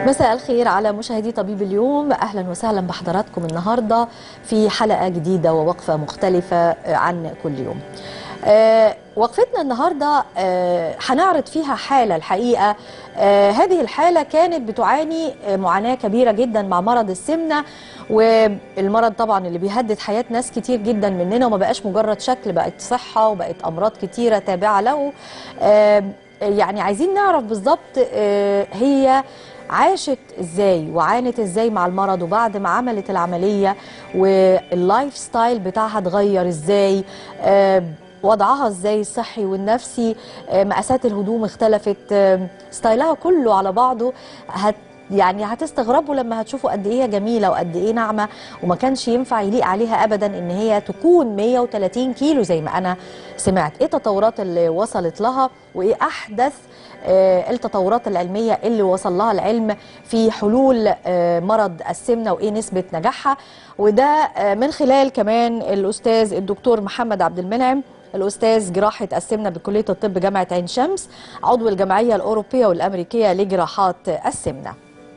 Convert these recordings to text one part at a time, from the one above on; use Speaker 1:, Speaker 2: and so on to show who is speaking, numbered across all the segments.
Speaker 1: مساء الخير على مشاهدي طبيب اليوم، أهلا وسهلا بحضراتكم النهاردة في حلقة جديدة ووقفة مختلفة عن كل يوم. وقفتنا النهاردة هنعرض فيها حالة الحقيقة. هذه الحالة كانت بتعاني معاناة كبيرة جدا مع مرض السمنة، والمرض طبعا اللي بيهدد حياة ناس كتير جدا مننا، وما بقاش مجرد شكل، بقت صحة وبقت أمراض كتيرة تابعة له. يعني عايزين نعرف بالظبط هي عاشت ازاي وعانت ازاي مع المرض، وبعد ما عملت العملية واللايف ستايل بتاعها اتغير ازاي، وضعها ازاي الصحي والنفسي، مقاسات الهدوم اختلفت، ستايلها كله على بعضه. يعني هتستغربوا لما هتشوفوا قد ايه جميله وقد ايه ناعمه، وما كانش ينفع يليق عليها ابدا ان هي تكون 130 كيلو زي ما انا سمعت. ايه التطورات اللي وصلت لها، وايه احدث التطورات العلميه اللي وصل لها العلم في حلول مرض السمنه، وايه نسبه نجاحها. وده من خلال كمان الاستاذ الدكتور محمد عبد المنعم، الأستاذ جراحة السمنة بكلية الطب جامعة عين شمس، عضو الجمعية الأوروبية والأمريكية لجراحات السمنة.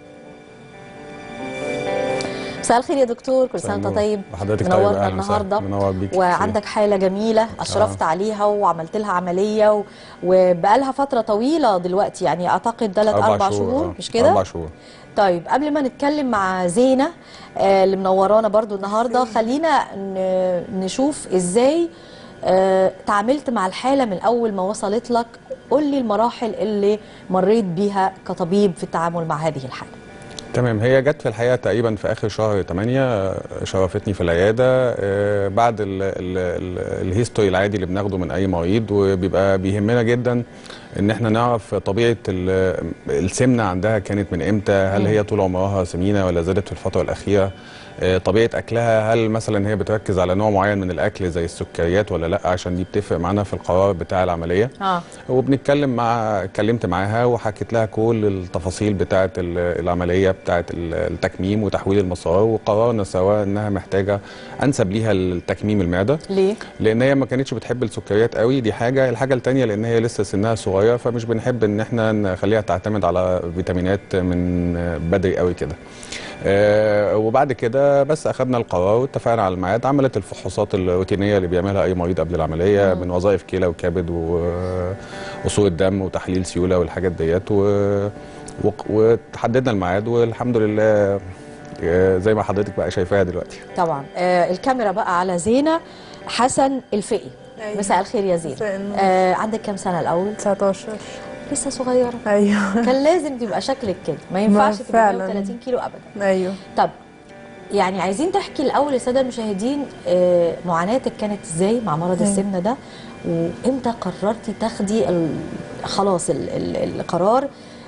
Speaker 1: مساء الخير يا دكتور، كل سنة وانت طيب.
Speaker 2: حضرتك
Speaker 1: منورنا النهارده،
Speaker 2: منور بيك،
Speaker 1: وعندك حالة جميلة أشرفت عليها وعملت لها عملية وبقالها فترة طويلة دلوقتي، يعني أعتقد 3-4 شهور مش كده؟
Speaker 2: 4 شهور.
Speaker 1: طيب قبل ما نتكلم مع زينة اللي منورانا برضو النهارده، خلينا نشوف ازاي تعاملت مع الحالة من أول ما وصلت لك. قول لي المراحل اللي مريت بيها كطبيب في التعامل مع هذه الحالة.
Speaker 2: تمام، هي جت في الحقيقة تقريبا في آخر شهر 8 شرفتني في العيادة بعد الهيستوري العادي اللي بناخده من أي مريض، وبيبقى بيهمنا جدا إن احنا نعرف طبيعة السمنة عندها كانت من إمتى، هل هي طول عمرها سمينة ولا زادت في الفترة الأخيرة، طبيعة أكلها، هل مثلا هي بتركز على نوع معين من الأكل زي السكريات ولا لأ، عشان دي بتفرق معانا في القرار بتاع العملية. اتكلمت معاها وحكيت لها كل التفاصيل بتاعة العملية بتاعة التكميم وتحويل المسار، وقررنا سوا إنها محتاجة أنسب ليها التكميم المعدة.
Speaker 1: ليه؟
Speaker 2: لأن هي ما كانتش بتحب السكريات قوي، دي حاجة. الحاجة التانية لأن هي لسه سنها صغير، فمش بنحب إن احنا نخليها تعتمد على فيتامينات من بدري قوي كده. وبعد كده بس اخذنا القرار واتفقنا على الميعاد. عملت الفحوصات الروتينيه اللي بيعملها اي مريض قبل العمليه من وظائف كلى وكبد وصوره دم وتحليل سيوله والحاجات ديت، وتحددنا الميعاد والحمد لله زي ما حضرتك بقى شايفاها دلوقتي.
Speaker 1: طبعا الكاميرا بقى على زينة حسن الفقي.
Speaker 3: أيوة.
Speaker 1: مساء الخير يا زينة. عندك كام سنة الأول؟
Speaker 3: 19.
Speaker 1: لسه صغيرة.
Speaker 3: ايوه،
Speaker 1: كان لازم تبقى شكلك كده، ما ينفعش تبقى 130 كيلو ابدا.
Speaker 3: ايوه.
Speaker 1: طب يعني عايزين تحكي الاول للساده المشاهدين معاناتك كانت ازاي مع مرض السمنه ده، وامتى قررتي تاخدي خلاص القرار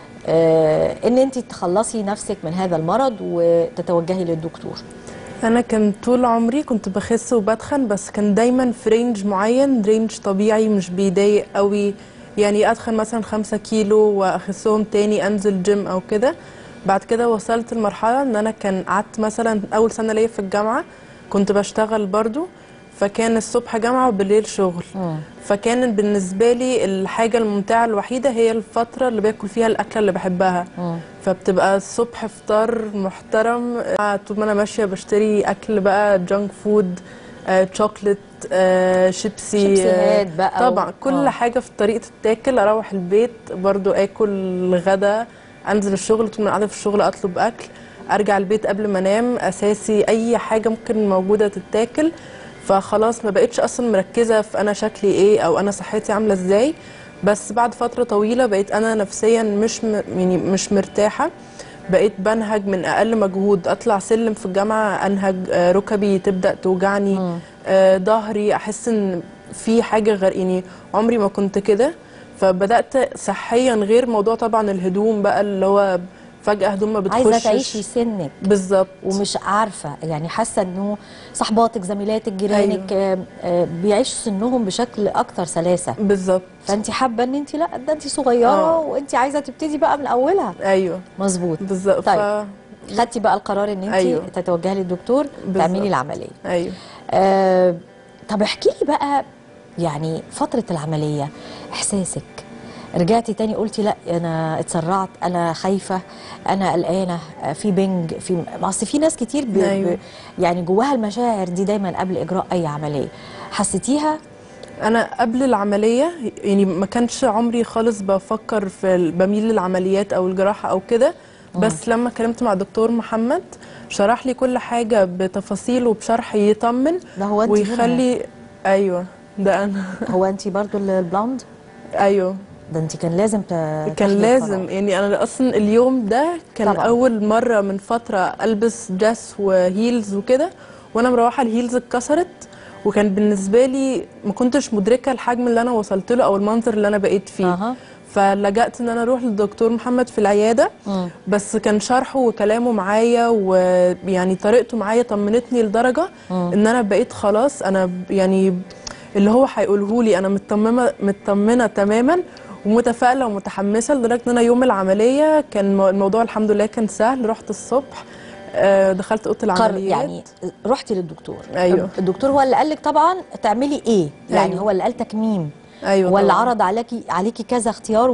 Speaker 1: ان انت تخلصي نفسك من هذا المرض وتتوجهي للدكتور؟
Speaker 3: انا كان طول عمري كنت بخس وبتخن، بس كان دايما في رينج معين، رينج طبيعي مش بيضايق قوي. يعني اتخن مثلا 5 كيلو واخسهم تاني، انزل جيم او كده. بعد كده وصلت لمرحله ان انا كان قعدت مثلا اول سنه ليا في الجامعه كنت بشتغل برضو، فكان الصبح جامعه وبالليل شغل. فكان بالنسبه لي الحاجه الممتعه الوحيده هي الفتره اللي باكل فيها الاكله اللي بحبها. فبتبقى الصبح فطار محترم، طول ما انا ماشيه بشتري اكل بقى جانك فود، شوكليت،
Speaker 1: شيبسيهات بقى
Speaker 3: طبعا كل حاجه في الطريق تتاكل. اروح البيت برضو اكل غدا، انزل الشغل، طول ما قاعده في الشغل اطلب اكل، ارجع البيت قبل ما انام اساسي اي حاجه ممكن موجوده تتاكل. فخلاص ما بقتش اصلا مركزه في انا شكلي ايه او انا صحتي عامله ازاي. بس بعد فتره طويله بقيت انا نفسيا مش مرتاحه، بقيت بنهج من اقل مجهود. اطلع سلم في الجامعه انهج، ركبي تبدا توجعني، ظهري احس ان في حاجه غير، يعني عمري ما كنت كده. فبدات صحيا غير موضوع طبعا الهدوم بقى، اللي هو فجاه هدوم ما بتخشش.
Speaker 1: عايزه تعيشي سنك
Speaker 3: بالظبط،
Speaker 1: ومش عارفه، يعني حاسه انه صحباتك زميلاتك جيرانك بيعيشوا سنهم بشكل اكثر سلاسه.
Speaker 3: بالظبط.
Speaker 1: فانت حابه ان انت لا، ده انت صغيره وانت عايزه تبتدي بقى من اولها.
Speaker 3: ايوه
Speaker 1: مظبوط
Speaker 3: بالظبط.
Speaker 1: طيب خدتي بقى القرار ان انت تتوجهي للدكتور تعملي العمليه.
Speaker 3: ايوه.
Speaker 1: طب احكي لي بقى يعني فتره العمليه، احساسك رجعتي تاني قلتي لا انا اتسرعت، انا خايفه، انا قلقانه، في بنج، في اصل في ناس كتير
Speaker 3: أيوة.
Speaker 1: يعني جواها المشاعر دي دايما قبل اجراء اي عمليه، حسيتيها؟
Speaker 3: انا قبل العمليه يعني ما كانش عمري خالص بفكر بميل للعمليات او الجراحه او كده، بس لما كلمت مع الدكتور محمد شرح لي كل حاجه بتفاصيل وبشرح يطمن
Speaker 1: ده هو انت
Speaker 3: ويخلي. ايوه ده انا.
Speaker 1: هو انت برضو البلوند؟
Speaker 3: ايوه
Speaker 1: ده انت كان لازم
Speaker 3: كان لازم يعني انا اصلا اليوم ده كان
Speaker 1: طبعا.
Speaker 3: اول مره من فتره البس دريس وهيلز وكده، وانا مروحه الهيلز اتكسرت، وكان بالنسبه لي ما كنتش مدركه الحجم اللي انا وصلت له او المنظر اللي انا بقيت فيه. فلجأت ان انا اروح للدكتور محمد في العياده. بس كان شرحه وكلامه معايا ويعني طريقته معايا طمنتني لدرجه ان انا بقيت خلاص انا يعني اللي هو هيقوله لي انا مطمنه تماما ومتفائله ومتحمسه، لدرجه ان انا يوم العمليه كان الموضوع الحمد لله كان سهل. رحت الصبح دخلت اوضه العمليات.
Speaker 1: يعني رحتي للدكتور؟
Speaker 3: ايوه
Speaker 1: الدكتور هو اللي قال لك طبعا تعملي ايه؟ يعني
Speaker 3: أيوة.
Speaker 1: هو اللي قال تكميم؟
Speaker 3: ايوه
Speaker 1: ولا
Speaker 3: طبعا.
Speaker 1: عرض عليكي كذا اختيار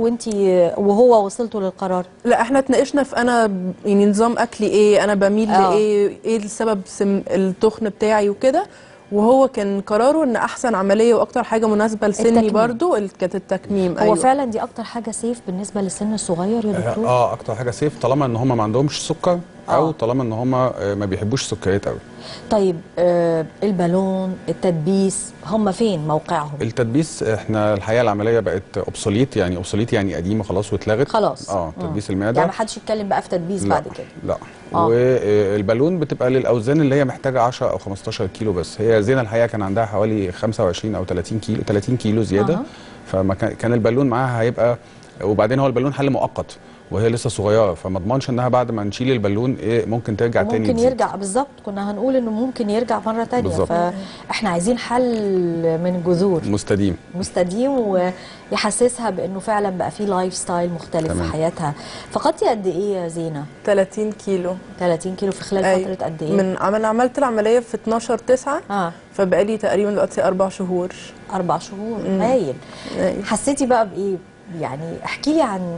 Speaker 1: وهو وصلتوا للقرار؟
Speaker 3: لا احنا اتناقشنا في انا يعني نظام اكلي ايه، انا بميل لايه، ايه السبب التخن بتاعي وكده، وهو كان قراره ان احسن عمليه واكتر حاجه مناسبه لسني
Speaker 1: التكميم.
Speaker 3: برضو كانت التكميم.
Speaker 1: هو
Speaker 3: أيوة.
Speaker 1: فعلا دي اكتر حاجه سيف بالنسبه للسن الصغير يا دكتور؟
Speaker 2: اكتر حاجه سيف طالما ان هم ما عندهمش سكر او طالما ان هم ما بيحبوش السكريات قوي.
Speaker 1: طيب البالون، التدبيس، هم فين موقعهم؟
Speaker 2: التدبيس احنا الحقيقه العمليه بقت اوبسوليت، يعني اوبسوليت يعني قديمه خلاص واتلغت
Speaker 1: خلاص.
Speaker 2: تدبيس المعده
Speaker 1: يعني ما حدش يتكلم بقى في تدبيس بعد كده؟
Speaker 2: لا. والبالون بتبقى للاوزان اللي هي محتاجه 10 او 15 كيلو بس. هي زينه الحقيقه كان عندها حوالي 25 او 30 كيلو زياده. فما كان البالون معاها هيبقى، وبعدين هو البالون حل مؤقت وهي لسه صغيره، فما اضمنش انها بعد ما نشيل البالون ممكن ترجع تاني.
Speaker 1: ممكن يرجع، بالظبط كنا هنقول انه ممكن يرجع مره تانية. بالزبط. فاحنا عايزين حل من جذور مستديم ويحسسها بانه فعلا بقى في لايف ستايل مختلف في حياتها. فقدتي قد ايه يا زينه؟
Speaker 3: 30 كيلو. 30
Speaker 1: كيلو في خلال فتره قد ايه؟
Speaker 3: من عملت العمليه في 12/9 فبقالي تقريبا دلوقتي 4 شهور.
Speaker 1: 4 شهور هايل. حسيتي بقى بايه؟ يعني احكي لي عن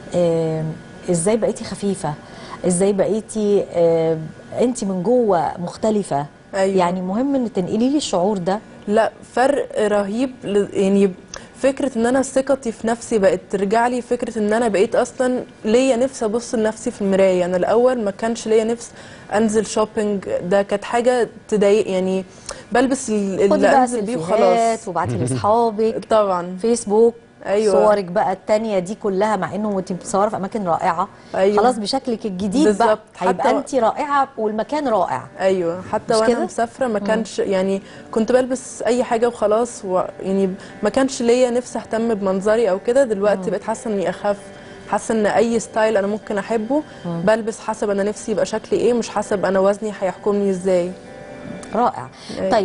Speaker 1: ازاي بقيتي خفيفه، ازاي بقيتي انت من جوه مختلفه.
Speaker 3: أيوة.
Speaker 1: يعني مهم ان تنقلي لي الشعور ده.
Speaker 3: لا فرق رهيب يعني فكره ان انا ثقتي في نفسي بقت ترجع لي، فكره ان انا بقيت اصلا ليا نفس ابص لنفسي في المرايه. انا الاول ما كانش ليا نفس انزل شوبينج، ده كانت حاجه تضايق يعني، بلبس اللي انزل بيه وخلاص
Speaker 1: وبعتي لاصحابك
Speaker 3: طبعا
Speaker 1: فيسبوك.
Speaker 3: أيوة.
Speaker 1: صورك بقى التانية دي كلها مع انه انت متصوره في اماكن رائعه.
Speaker 3: أيوة.
Speaker 1: خلاص بشكلك الجديد
Speaker 3: بالزبط.
Speaker 1: بقى هيبقى انت رائعه والمكان رائع.
Speaker 3: ايوه حتى وانا مسافره ما كانش يعني كنت بلبس اي حاجه وخلاص يعني ما كانش ليا نفسي اهتم بمنظري او كده. دلوقتي بقيت حاسه اني اخاف، حاسه ان اي ستايل انا ممكن احبه بلبس حسب انا نفسي يبقى شكلي ايه، مش حسب انا وزني هيحكمني ازاي.
Speaker 1: رائع. طيب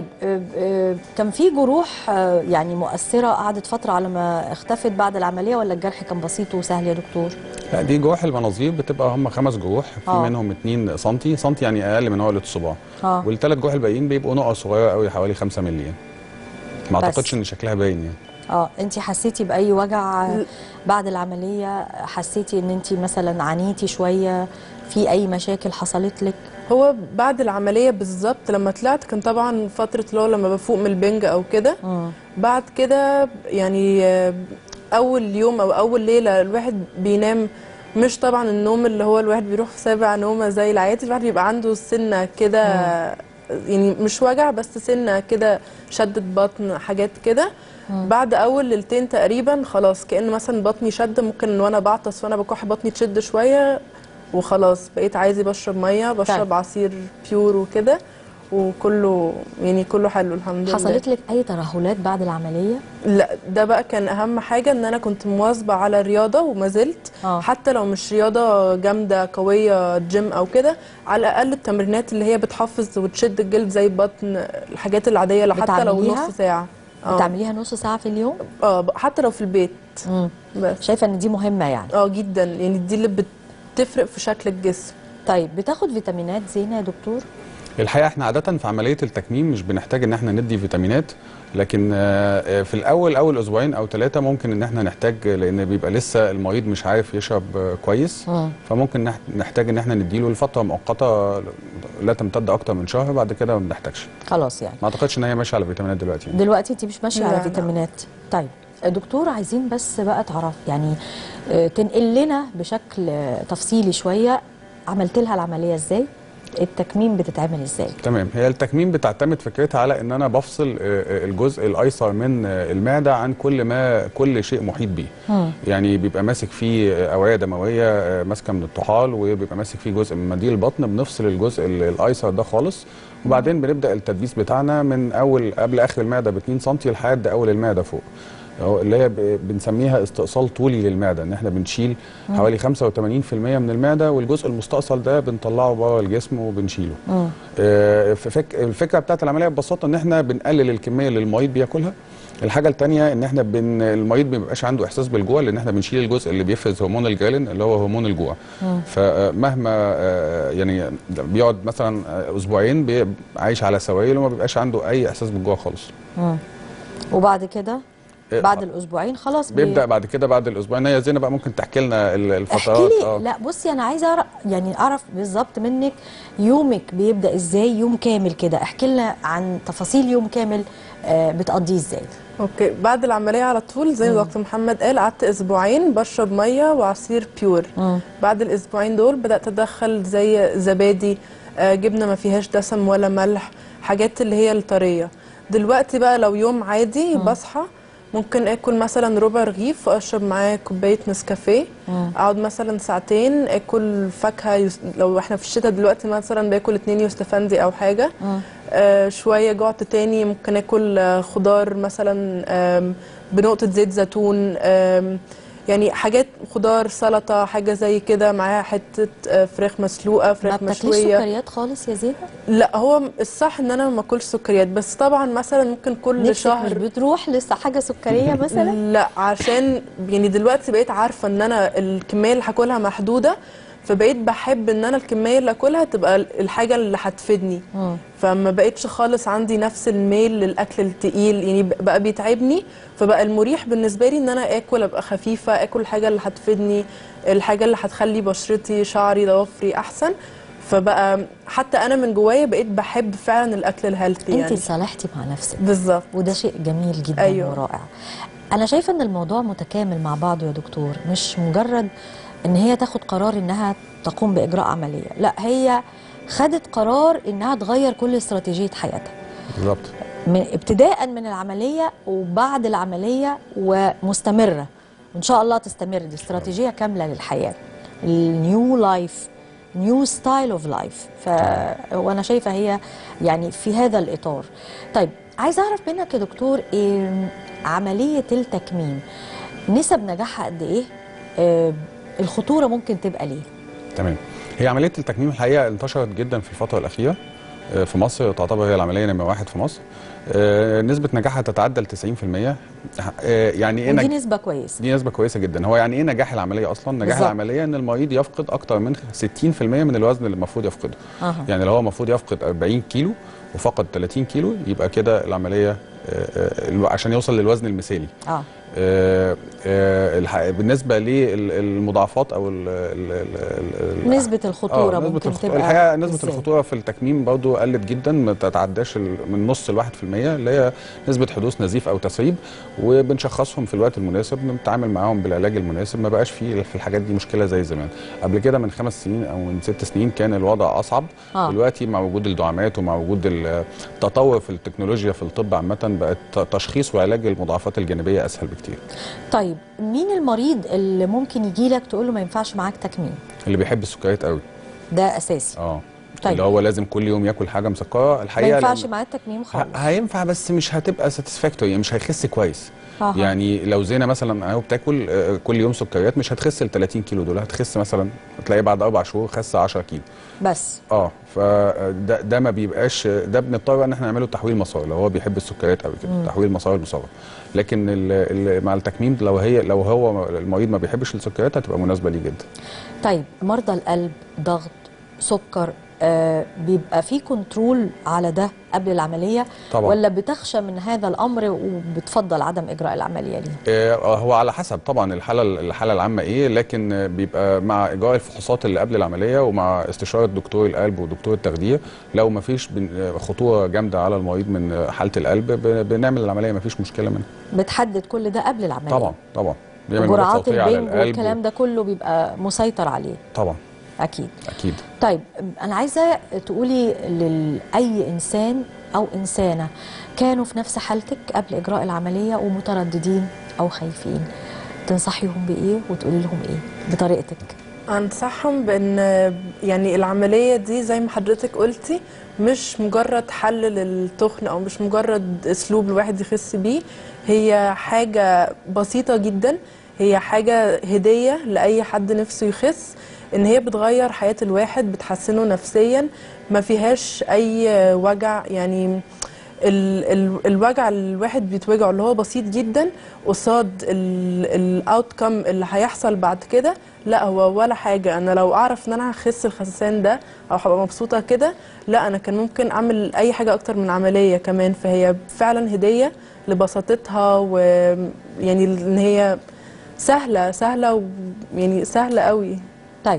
Speaker 1: كان في جروح يعني مؤثرة قعدت فترة على ما اختفت بعد العملية، ولا الجرح كان بسيط وسهل يا دكتور؟
Speaker 2: لا دي جروح المناظير بتبقى هم 5 جروح، في منهم 2 سنتي يعني اقل من عقلة الصباع. وال3 جروح الباقيين بيبقوا نقط صغيرة قوي حوالي 5 مللي. ما اعتقدش ان شكلها باين يعني.
Speaker 1: انت حسيتي باي وجع بعد العملية؟ حسيتي ان انت مثلا عانيتي شوية في اي مشاكل حصلت لك؟
Speaker 3: هو بعد العمليه بالظبط لما طلعت كان طبعا فتره اللي هو لما بفوق من البنج او كده. بعد كده يعني اول يوم او اول ليله الواحد بينام، مش طبعا النوم اللي هو الواحد بيروح في 7 نومه زي العادي، الواحد بيبقى عنده سنه كده يعني مش وجع بس سنه كده، شدة بطن حاجات كده. بعد اول ليلتين تقريبا خلاص كأن مثلا بطني شد، ممكن وانا بعطس وانا بكح بطني تشد شويه وخلاص بقيت عايزه بشرب ميه، بشرب عصير بيور وكده، وكله يعني كله حلو الحمد لله.
Speaker 1: حصلت لك اي ترهلات بعد العمليه؟
Speaker 3: لا ده بقى كان اهم حاجه، ان انا كنت مواظبه على الرياضه وما زلت حتى لو مش رياضه جامده قويه جيم او كده، على الاقل التمرينات اللي هي بتحفز وتشد الجلد زي البطن، الحاجات العاديه لو حتى لو نص ساعه.
Speaker 1: بتعمليها نص ساعه في اليوم؟
Speaker 3: حتى لو في البيت.
Speaker 1: بس شايفه ان دي مهمه يعني؟
Speaker 3: جدا، يعني دي اللي بتفرق في شكل الجسم.
Speaker 1: طيب بتاخد فيتامينات زينه يا دكتور؟
Speaker 2: الحقيقه احنا عاده في عمليه التكميم مش بنحتاج ان احنا ندي فيتامينات، لكن في الاول اول اسبوعين او 3 ممكن ان احنا نحتاج، لان بيبقى لسه المريض مش عارف يشرب كويس، فممكن نحتاج ان احنا نديله لفتره مؤقته لا تمتد اكتر من شهر، بعد كده ما بنحتاجش.
Speaker 1: خلاص يعني
Speaker 2: ما اعتقدش ان هي ماشيه على فيتامينات دلوقتي يعني.
Speaker 1: دلوقتي انت مش ماشيه على
Speaker 3: لا.
Speaker 1: فيتامينات. طيب دكتور، عايزين بس بقى تعرف يعني تنقل لنا بشكل تفصيلي شويه، عملت لها العمليه ازاي؟ التكميم بتتعمل ازاي؟
Speaker 2: تمام. هي التكميم بتعتمد فكرتها على ان انا بفصل الجزء الايسر من المعده عن كل شيء محيط بيه. يعني بيبقى ماسك فيه اوعيه دمويه ماسكه من الطحال، وبيبقى ماسك فيه جزء من منديل البطن، بنفصل الجزء الايسر ده خالص، وبعدين بنبدا التدبيس بتاعنا من قبل اخر المعده ب 2 سم لحد اول المعده فوق، اللي هي بنسميها استئصال طولي للمعده، ان احنا بنشيل حوالي 85% من المعده، والجزء المستأصل ده بنطلعه بره الجسم وبنشيله. الفكره بتاعت العمليه ببساطه ان احنا بنقلل الكميه اللي المريض بياكلها. الحاجه الثانيه ان احنا المريض ما بيبقاش عنده احساس بالجوع، لان احنا بنشيل الجزء اللي بيفرز هرمون الجريلين اللي هو هرمون الجوع. فمهما يعني بيقعد مثلا اسبوعين عايش على سوائل وما بيبقاش عنده اي احساس بالجوع خالص.
Speaker 1: وبعد كده بعد الاسبوعين خلاص
Speaker 2: بيبدا بعد كده بعد الاسبوعين. هي زينب بقى ممكن تحكي لنا الفترات.
Speaker 1: احكي لي. لا بصي، انا عايزه اعرف بالظبط منك يومك بيبدا ازاي، يوم كامل كده، احكي لنا عن تفاصيل يوم كامل بتقضيه ازاي.
Speaker 3: اوكي، بعد العمليه على طول زي ما دكتور محمد قال، قعدت اسبوعين بشرب ميه وعصير بيور. بعد الاسبوعين دول بدات ادخل زي زبادي، جبنه ما فيهاش دسم ولا ملح، حاجات اللي هي الطريه. دلوقتي بقى لو يوم عادي بصحى ممكن اكل مثلا ربع رغيف واشرب معاه كوبايه نسكافيه، اقعد مثلا ساعتين اكل فاكهه، لو احنا في الشتاء دلوقتي مثلا باكل 2 يوستفندي او حاجه. شويه جعت تاني ممكن اكل خضار مثلا بنقطه زيت زيتون، يعني حاجات خضار سلطه حاجه زي كده، معاها حته فراخ مسلوقه، فراخ مشويه.
Speaker 1: ما بتاكليش سكريات خالص يا زينب؟
Speaker 3: لا، هو الصح ان انا ما اكلش سكريات، بس طبعا مثلا ممكن كل شهر.
Speaker 1: مش بتروح لسه حاجه سكريه مثلا؟
Speaker 3: لا، عشان يعني دلوقتي بقيت عارفه ان انا الكميه اللي هاكلها محدوده، فبقيت بحب ان انا الكميه اللي اكلها تبقى الحاجه اللي هتفيدني. فما بقيتش خالص عندي نفس الميل للاكل التقيل، يعني بقى بيتعبني، فبقى المريح بالنسبه لي ان انا اكل، ابقى خفيفه، اكل الحاجه اللي هتفيدني، الحاجه اللي هتخلي بشرتي شعري ضوافري احسن. فبقى حتى انا من جوايا بقيت بحب فعلا الاكل الهيلثي.
Speaker 1: انت
Speaker 3: يعني
Speaker 1: صالحتي مع نفسك
Speaker 3: بالظبط،
Speaker 1: وده شيء جميل جدا. أيوه. ورائع. انا شايفه ان الموضوع متكامل مع بعضه يا دكتور، مش مجرد ان هي تاخد قرار انها تقوم باجراء عمليه، لا هي خدت قرار انها تغير كل استراتيجيه حياتها.
Speaker 2: بالظبط.
Speaker 1: ابتداء من العمليه وبعد العمليه ومستمره، وان شاء الله تستمر. دي استراتيجيه كامله للحياه، النيو لايف، نيو ستايل اوف لايف. وانا شايفه هي يعني في هذا الاطار. طيب عايزه اعرف منك يا دكتور، عمليه التكميم نسب نجاحها قد ايه؟ الخطوره ممكن تبقى ليه؟
Speaker 2: تمام. هي عمليه التكميم الحقيقه انتشرت جدا في الفتره الاخيره في مصر، تعتبر هي العمليه نمره 1 في مصر. نسبه نجاحها تتعدى ال 90%. يعني ايه؟
Speaker 1: دي نسبه كويسه.
Speaker 2: دي نسبه كويسه جدا. هو يعني ايه نجاح العمليه اصلا؟ نجاح بالزبط. العمليه ان المريض يفقد اكتر من 60% من الوزن اللي المفروض يفقده. يعني لو هو المفروض يفقد 40 كيلو وفقد 30 كيلو، يبقى كده العمليه عشان يوصل للوزن المثالي. بالنسبه للمضاعفات او
Speaker 1: نسبه الخطوره ممكن تبقى
Speaker 2: الحقيقه نسبه الخطوره في التكميم برضه قلت جدا، ما تتعداش من نص ل 1%، اللي هي نسبه حدوث نزيف او تسريب، وبنشخصهم في الوقت المناسب، بنتعامل معاهم بالعلاج المناسب. ما بقاش في الحاجات دي مشكله زي زمان. قبل كده من 5 سنين او من 6 سنين كان الوضع اصعب. دلوقتي مع وجود الدعامات ومع وجود التطور في التكنولوجيا في الطب عامه، بقت تشخيص وعلاج المضاعفات الجانبيه اسهل بكتير.
Speaker 1: طيب مين المريض اللي ممكن يجي لك تقول له ما ينفعش معاك تكميم؟
Speaker 2: اللي بيحب السكريات قوي، ده
Speaker 1: اساسي.
Speaker 2: طيب. اللي هو لازم كل يوم ياكل حاجه مسكره. الحقيقه
Speaker 1: ما ينفعش معاه التكميم خالص.
Speaker 2: هينفع بس مش هتبقى ساتسفاكتوري، مش هيخس كويس. يعني لو زينه مثلا اهو بتاكل كل يوم سكريات، مش هتخس ال 30 كيلو دول، هتخس مثلا تلاقي بعد 4 شهور خس 10 كيلو
Speaker 1: بس.
Speaker 2: فده ما بيبقاش، ده بنضطر ان احنا نعمله تحويل مسار لو هو بيحب السكريات قوي كده، تحويل مسار المصغر. لكن مع التكميم لو هو المريض ما بيحبش السكريات، هتبقى مناسبه ليه جدا.
Speaker 1: طيب مرضى القلب، ضغط، سكر، بيبقى في كنترول على ده قبل العملية
Speaker 2: طبعا.
Speaker 1: ولا بتخشى من هذا الأمر وبتفضل عدم إجراء العملية ليه؟
Speaker 2: هو على حسب طبعا الحالة العامة ايه، لكن بيبقى مع إجراء الفحوصات اللي قبل العملية ومع استشارة دكتور القلب ودكتور التخدير، لو ما فيش خطورة جامدة على المريض من حالة القلب بنعمل العملية، ما فيش مشكلة منها.
Speaker 1: بتحدد كل ده قبل العملية؟
Speaker 2: طبعا طبعا.
Speaker 1: جرعات البنج والكلام ده كله بيبقى مسيطر عليه؟
Speaker 2: طبعا
Speaker 1: أكيد
Speaker 2: أكيد.
Speaker 1: طيب أنا عايزة تقولي لأي إنسان أو إنسانة كانوا في نفس حالتك قبل إجراء العملية ومترددين أو خايفين، تنصحيهم بإيه وتقولي لهم إيه بطريقتك؟
Speaker 3: أنصحهم بأن يعني العملية دي زي ما حضرتك قلتي مش مجرد حل للتخن أو مش مجرد أسلوب الواحد يخس بيه، هي حاجة بسيطة جدا، هي حاجة هدية لأي حد نفسه يخس، ان هي بتغير حياة الواحد، بتحسنه نفسيا، ما فيهاش اي وجع. يعني الوجع اللي الواحد بيتوجعه اللي هو بسيط جدا قصاد الاوتكم اللي هيحصل بعد كده، لا هو ولا حاجة. انا لو اعرف ان انا هخس الخسسان ده او هبقى مبسوطة كده، لا انا كان ممكن اعمل اي حاجة اكتر من عملية كمان. فهي فعلا هدية لبساطتها، ويعني ان هي سهلة يعني سهلة قوي.
Speaker 1: طيب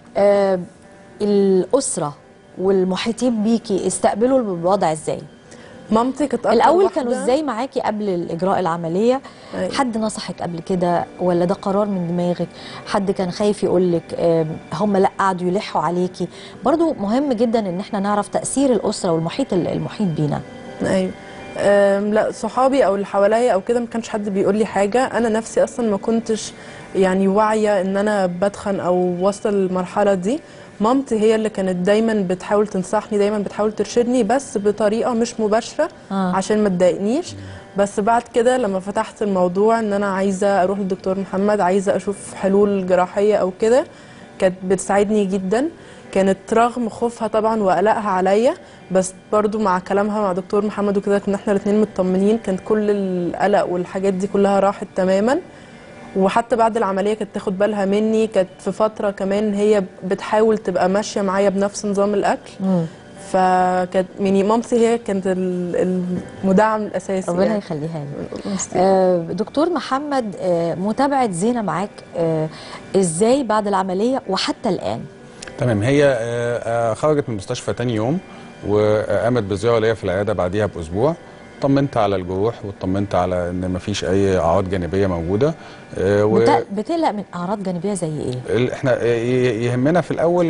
Speaker 1: الأسرة والمحيطين بيكي استقبلوا الوضع ازاي؟
Speaker 3: مامتي كانت
Speaker 1: الأول كانوا ازاي معاكي قبل الإجراء العملية؟
Speaker 3: أيوة.
Speaker 1: حد نصحك قبل كده ولا ده قرار من دماغك؟ حد كان خايف يقولك؟ هم لا قعدوا يلحوا عليكي؟ برضو مهم جدا ان احنا نعرف تأثير الأسرة والمحيط المحيط بينا.
Speaker 3: ايوه. لا صحابي او اللي حواليا او كده ما كانش حد بيقول لي حاجه. انا نفسي اصلا ما كنتش يعني واعيه ان انا بدخن او واصله للمرحله دي. مامتي هي اللي كانت دايما بتحاول تنصحني، دايما بتحاول ترشدني، بس بطريقه مش مباشره عشان ما تضايقنيش. بس بعد كده لما فتحت الموضوع ان انا عايزه اروح للدكتور محمد، عايزه اشوف حلول جراحيه او كده، كانت بتساعدني جدا. كانت رغم خوفها طبعا وقلقها عليا، بس برضو مع كلامها مع دكتور محمد وكده كنا احنا الاثنين مطمنين، كانت كل القلق والحاجات دي كلها راحت تماما. وحتى بعد العمليه كانت تاخد بالها مني، كانت في فتره كمان هي بتحاول تبقى ماشيه معايا بنفس نظام الاكل. فكانت يعني مامتي هي كانت المدعم الاساسي.
Speaker 1: ربنا
Speaker 3: يعني
Speaker 1: يخليها لي. دكتور محمد، متابعه زينه معاك ازاي بعد العمليه وحتى الان؟
Speaker 2: تمام. هي خرجت من المستشفى تاني يوم وقامت بزياره ليا في العياده بعديها باسبوع. طمنت على الجروح واطمنت على ان مفيش اي اعراض جانبيه موجوده.
Speaker 1: بتقلق من اعراض جانبيه زي ايه؟
Speaker 2: احنا يهمنا في الاول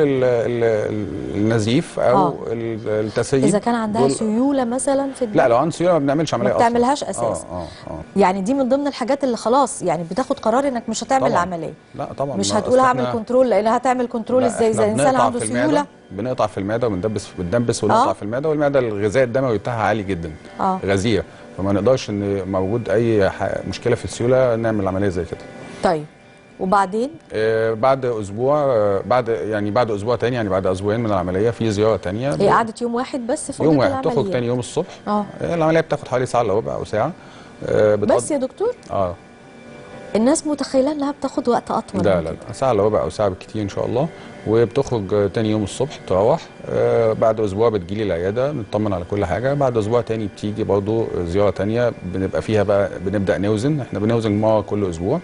Speaker 2: النزيف او التسيب.
Speaker 1: اذا كان عندها سيوله مثلا في الدم؟
Speaker 2: لا، لو عندها سيوله ما بنعملش عمليه اصلا،
Speaker 1: ما بتعملهاش اساسا. يعني دي من ضمن الحاجات اللي خلاص يعني بتاخد قرار انك مش هتعمل العمليه.
Speaker 2: لا طبعا
Speaker 1: مش هتقول هعمل كنترول، لانها هتعمل كنترول ازاي اذا الانسان عنده سيوله؟
Speaker 2: بنقطع في المعده وبندبس ونقطع في المعده، والمعده الغذاء الدموي بتاعها عالي جدا، غزيره، فما نقدرش ان موجود اي مشكله في السيوله نعمل عمليه زي كده.
Speaker 1: طيب وبعدين؟
Speaker 2: بعد اسبوع، بعد اسبوع تاني، يعني بعد اسبوعين من العمليه في زياره تانيه.
Speaker 1: هي قعدت يوم واحد بس في
Speaker 2: يوم واحد، تخرج تاني يوم الصبح. العمليه بتاخد حوالي ساعه الا ربع او ساعه.
Speaker 1: بس يا دكتور؟ الناس متخيله انها بتاخد وقت اطول.
Speaker 2: لا لا لا، ساعه الا ربع او ساعه بالكتير ان شاء الله. وبتخرج تاني يوم الصبح تروح. بعد اسبوع بتجيلي العياده نطمن على كل حاجه. بعد اسبوع تاني بتيجي برضو زياره تانيه بنبقى فيها بقى بنبدا نوزن. احنا بنوزن مره كل اسبوع.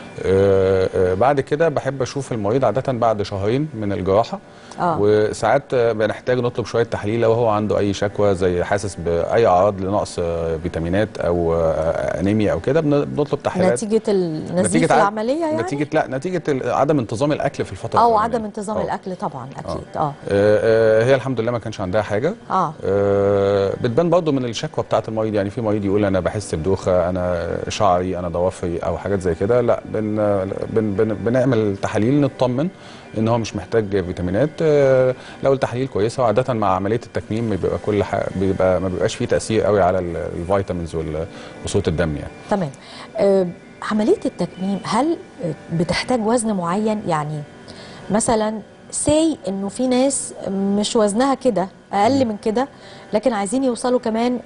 Speaker 2: بعد كده بحب اشوف المريض عاده بعد شهرين من الجراحه. وساعات بنحتاج نطلب شويه تحاليل لو هو عنده اي شكوى، زي حاسس باي اعراض لنقص فيتامينات او انيميا او كده، بنطلب تحليلات
Speaker 1: نتيجه النزيف العمليه يعني.
Speaker 2: نتيجه عدم انتظام الاكل في الفتره
Speaker 1: او عدم انتظام الاكل طبعا اكيد.
Speaker 2: هي الحمد لله ما كانش عندها حاجه. بتبان برضه من الشكوى بتاعه المريض. يعني في مريض يقول انا بحس بدوخه، انا شعري، انا ضوافري او حاجات زي كده. لا، بنعمل تحاليل نطمن ان هو مش محتاج فيتامينات. لو التحاليل كويسه، وعاده مع عمليه التكميم بيبقى كل حاجه ما بيبقاش فيه تاثير قوي على الفيتامينز وصوت الدم يعني.
Speaker 1: تمام. عمليه التكميم هل بتحتاج وزن معين؟ يعني مثلا انه في ناس مش وزنها كده اقل من كده، لكن عايزين يوصلوا كمان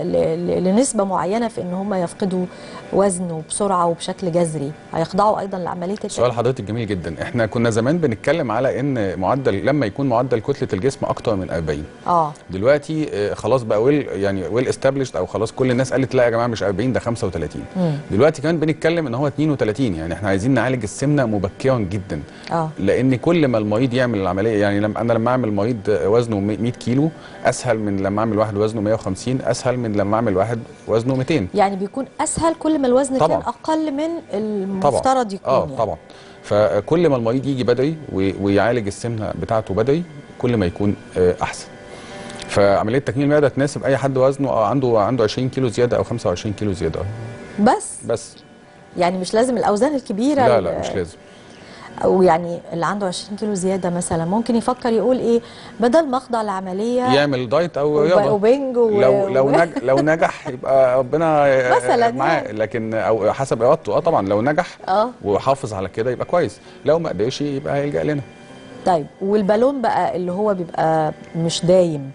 Speaker 1: لنسبه معينه في ان هم يفقدوا وزن وبسرعه وبشكل جذري، هيخضعوا ايضا لعمليه التكميم.
Speaker 2: سؤال حضرتك جميل جدا. احنا كنا زمان بنتكلم على ان معدل لما يكون معدل كتله الجسم اكتر من 40. دلوقتي خلاص بقى ويل استابليشد، او خلاص كل الناس قالت لا يا جماعه مش 40 ده 35. دلوقتي كمان بنتكلم ان هو 32. يعني احنا عايزين نعالج السمنه مبكرا جدا. لان كل ما المريض يعمل العمليه، يعني لما اعمل مريض وزنه 100 كيلو اسهل من لما اعمل واحد وزنه 150، اسهل من لما اعمل واحد وزنه 200.
Speaker 1: يعني بيكون اسهل كل ما الوزن
Speaker 2: طبعا.
Speaker 1: كان اقل من المفترض يكون. يعني.
Speaker 2: طبعا. فكل ما المريض يجي بدري ويعالج السمنه بتاعته بدري كل ما يكون احسن. فعمليه تكميم المعده تناسب اي حد وزنه عنده 20 كيلو زياده او 25 كيلو زياده. بس
Speaker 1: يعني مش لازم الاوزان الكبيره.
Speaker 2: لا مش لازم.
Speaker 1: او يعني اللي عنده 20 كيلو زياده مثلا ممكن يفكر يقول ايه، بدل ما اخضع لعمليه
Speaker 2: يعمل دايت او رياضه
Speaker 1: وبنج
Speaker 2: لو نجح يبقى ربنا
Speaker 1: مثلا
Speaker 2: معاه
Speaker 1: يعني.
Speaker 2: لكن او حسب ارادته. طبعا لو نجح وحافظ على كده يبقى كويس، لو ما قدرش يبقى هيلجأ لنا.
Speaker 1: طيب والبالون بقى اللي هو بيبقى مش دايم،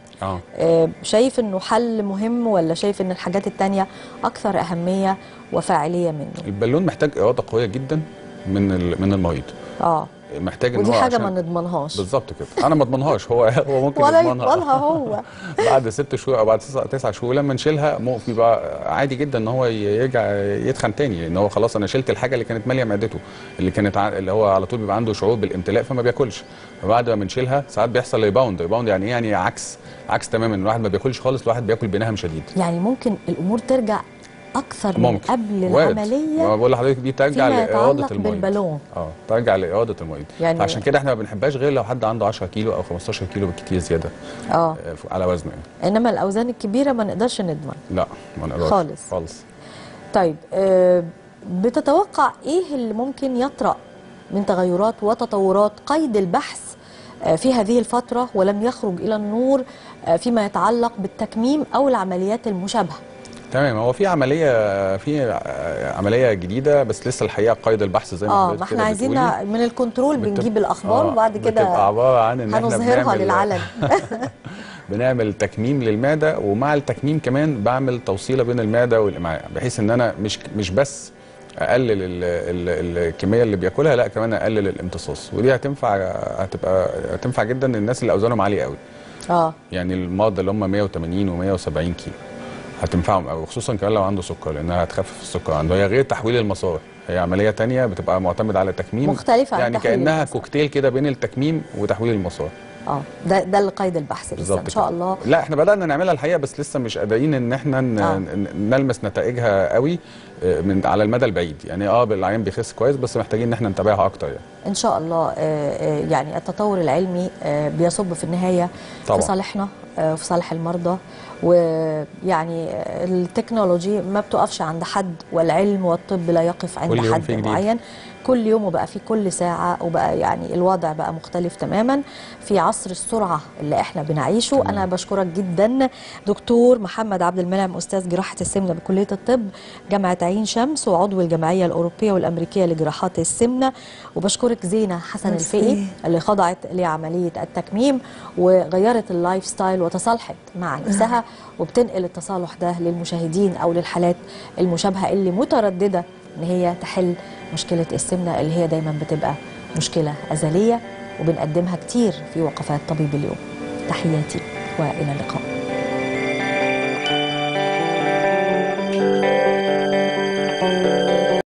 Speaker 1: شايف انه حل مهم ولا شايف ان الحاجات التانية اكثر اهميه وفاعليه منه؟
Speaker 2: البالون محتاج اراده قويه جدا من المريض. محتاج ان
Speaker 1: ودي
Speaker 2: هو
Speaker 1: حاجه ما نضمنهاش.
Speaker 2: بالظبط كده. انا ما اضمنهاش، هو ممكن
Speaker 1: ولا
Speaker 2: يضمنها
Speaker 1: هو
Speaker 2: بعد 6 شهور او بعد 9 شهور لما نشيلها بيبقى عادي جدا ان هو يرجع يتخن تاني، لان هو خلاص انا شلت الحاجه اللي كانت ماليه معدته، اللي هو على طول بيبقى عنده شعور بالامتلاء فما بياكلش. فبعد ما بنشيلها ساعات بيحصل ريباوند يعني ايه؟ يعني عكس تماما، الواحد ما بياكلش خالص، الواحد بياكل بنهم شديد.
Speaker 1: يعني ممكن الامور ترجع اكثر من قبل العمليه.
Speaker 2: ما بقول لحضرتك دي ترجع لاراده المريض.
Speaker 1: بالبالون.
Speaker 2: ترجع لاراده المريض.
Speaker 1: يعني
Speaker 2: عشان كده احنا ما بنحبهاش غير لو حد عنده 10 كيلو او 15 كيلو بالكتير زياده على وزنه يعني.
Speaker 1: انما الاوزان الكبيره ما نقدرش نضمن.
Speaker 2: لا ما نقدرش خالص.
Speaker 1: طيب بتتوقع ايه اللي ممكن يطرأ من تغيرات وتطورات قيد البحث في هذه الفتره ولم يخرج الى النور فيما يتعلق بالتكميم او العمليات المشابهه؟
Speaker 2: تمام. هو في عمليه جديده بس لسه الحقيقه قيد البحث زي ما
Speaker 1: ما احنا عايزين من الكنترول بنجيب الاخبار وبعد كده
Speaker 2: بتبقى عباره عن ان احنا
Speaker 1: هنظهرها للعلن.
Speaker 2: بنعمل تكميم للمعده، ومع التكميم كمان بعمل توصيله بين المعده والامعاء، بحيث ان انا مش بس اقلل الكميه اللي بياكلها، لا كمان اقلل الامتصاص. ودي هتنفع جدا للناس اللي اوزانهم عاليه قوي. يعني المرضى اللي هم 180 و170 كيلو هتنفعهم قوي، خصوصا كمان لو عنده سكر، لانها هتخفف السكر عنده. هي غير تحويل المسار، هي عمليه تانية بتبقى معتمده على تكميم
Speaker 1: مختلفه عن
Speaker 2: يعني كانها كوكتيل كده بين التكميم وتحويل المسار.
Speaker 1: ده اللي قيد البحث لسه ان شاء الله.
Speaker 2: لا احنا بدأنا نعملها الحقيقه، بس لسه مش قادرين ان احنا نلمس نتائجها قوي على المدى البعيد. يعني العيان بيخس كويس، بس محتاجين ان احنا نتابعها اكتر يعني.
Speaker 1: ان شاء الله. يعني التطور العلمي بيصب في النهايه طبعا في صالحنا وفي صالح المرضى، ويعني التكنولوجي ما بتقفش عند حد، والعلم والطب لا يقف عند حد معين. كل يوم وبقى في كل ساعة، وبقى يعني الوضع بقى مختلف تماما في عصر السرعة اللي احنا بنعيشه. أنا بشكرك جدا دكتور محمد عبد المنعم، أستاذ جراحة السمنة بكلية الطب جامعة عين شمس، وعضو الجمعية الأوروبية والأمريكية لجراحات السمنة. وبشكرك زينة حسن الفقي اللي خضعت لعملية التكميم وغيرت اللايف ستايل وتصالحت مع نفسها، وبتنقل التصالح ده للمشاهدين أو للحالات المشابهة اللي مترددة ان هي تحل مشكلة السمنة اللي هي دايما بتبقى مشكلة أزلية، وبنقدمها كتير في وقفات طبيب اليوم. تحياتي وإلى اللقاء.